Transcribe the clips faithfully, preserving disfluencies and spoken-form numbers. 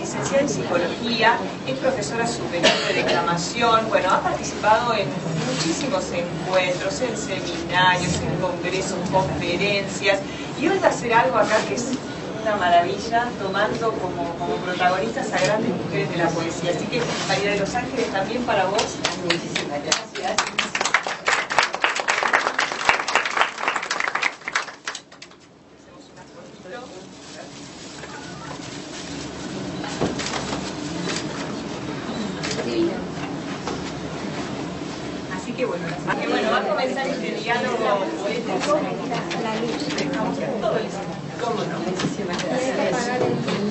licenciada en Psicología, es profesora superior de declamación, bueno, ha participado en muchísimos encuentros, en seminarios, en congresos, conferencias, y hoy va a hacer algo acá que es una maravilla, tomando como, como protagonistas a grandes mujeres de la poesía. Así que, María de los Ángeles, también para vos, muchísimas gracias. Así que bueno, así que bueno, va a comenzar este diálogo poético. Dejamos todo listo. ¿Cómo no? Muchísimas gracias.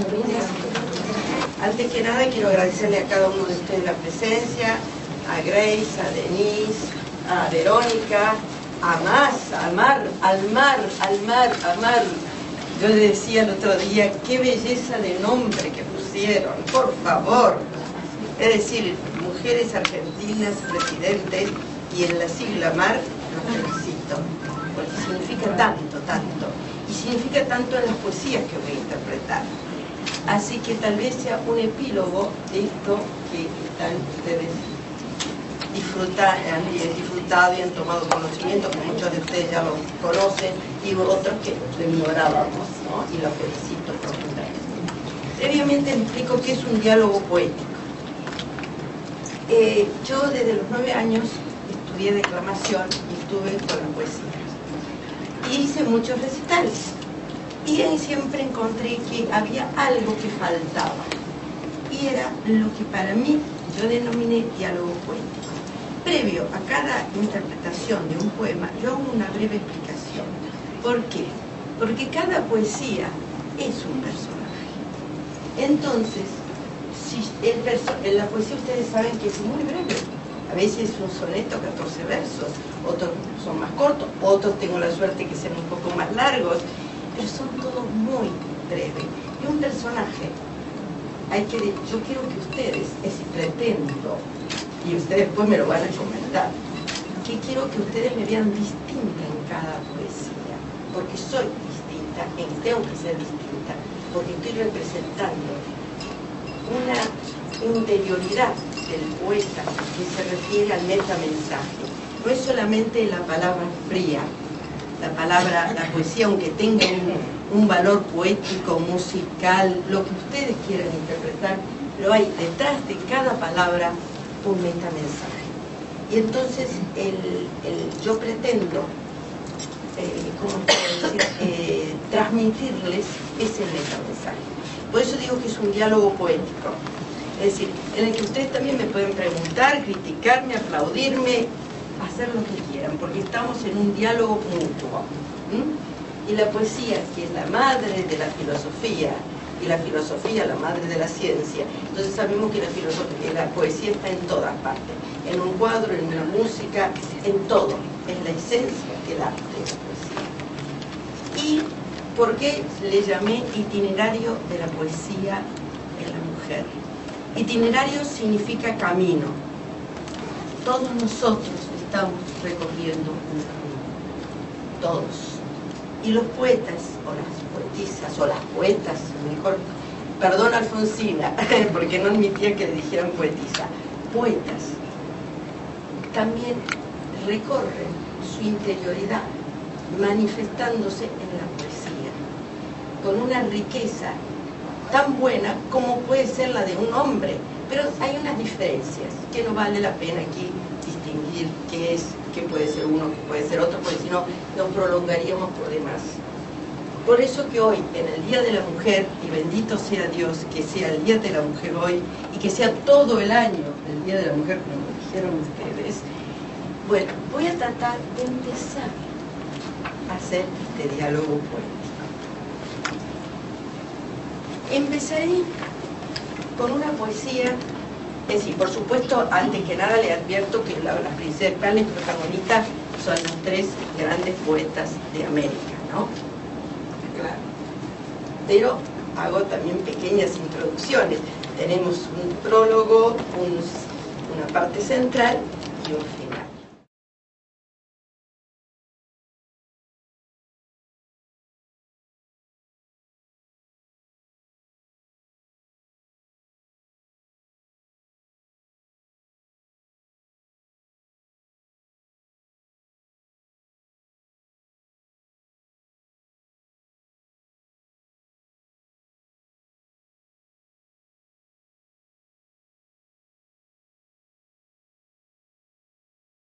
Antes que nada quiero agradecerle a cada uno de ustedes la presencia, a Grace, a Denise, a Verónica, a Más, a Mar, al mar, al mar, a Mar. Yo le decía el otro día, qué belleza de nombre que pusieron, por favor. Es decir, mujeres argentinas, presidentes, y en la sigla Mar, los felicito, porque significa tanto, tanto, y significa tanto en las poesías que voy a interpretar. Así que tal vez sea un epílogo de esto que están ustedes disfrutar, han disfrutado y han tomado conocimiento, que muchos de ustedes ya lo conocen, y otros que lo ignorábamos, ¿no? Y lo felicito profundamente. Previamente les explico qué es un diálogo poético. Eh, yo desde los nueve años estudié declamación y estuve con la poesía. Y hice muchos recitales. Y ahí siempre encontré que había algo que faltaba. Y era lo que para mí yo denominé diálogo poético. Previo a cada interpretación de un poema, yo hago una breve explicación. ¿Por qué? Porque cada poesía es un personaje. Entonces, si el perso en la poesía ustedes saben que es muy breve. A veces un soneto, catorce versos, otros son más cortos, otros tengo la suerte que sean un poco más largos, pero son todos muy breves. Y un personaje, hay que, yo quiero que ustedes, es pretendo, y ustedes después me lo van a comentar, que quiero que ustedes me vean distinta en cada poesía, porque soy distinta, en, tengo que ser distinta, porque estoy representando una interioridad del poeta que se refiere al metamensaje. No es solamente la palabra fría, la palabra, la poesía, aunque tenga un, un valor poético, musical, lo que ustedes quieran interpretar, pero hay detrás de cada palabra un metamensaje. Y entonces el, el, yo pretendo eh, ¿cómo puedo decir? Eh, transmitirles ese metamensaje. Por eso digo que es un diálogo poético. Es decir, en el que ustedes también me pueden preguntar, criticarme, aplaudirme, hacer lo que quieran, porque estamos en un diálogo mutuo. ¿Mm? Y la poesía, que es la madre de la filosofía, y la filosofía la madre de la ciencia, entonces sabemos que la, filosofía, la poesía está en todas partes, en un cuadro, en una música, en todo, es la esencia del arte de la poesía. ¿Y por qué le llamé itinerario de la poesía en la mujer? Itinerario significa camino. Todos nosotros estamos recorriendo un camino, todos. Y los poetas, o las poetisas, o las poetas, mejor, perdón Alfonsina, porque no admitía que le dijeran poetisa, poetas, también recorren su interioridad, manifestándose en la poesía, con una riqueza tan buena como puede ser la de un hombre, pero hay unas diferencias que no vale la pena aquí distinguir qué es, qué puede ser uno, qué puede ser otro, porque si no nos prolongaríamos por demás. Por eso que hoy, en el Día de la Mujer, y bendito sea Dios que sea el Día de la Mujer hoy, y que sea todo el año el Día de la Mujer, como dijeron ustedes, bueno, voy a tratar de empezar a hacer este diálogo poético. Empezaré con una poesía, es decir, por supuesto, antes que nada le advierto que la, las principales protagonistas son las tres grandes poetas de América, ¿no? Claro. Pero hago también pequeñas introducciones. Tenemos un prólogo, un, una parte central y un final.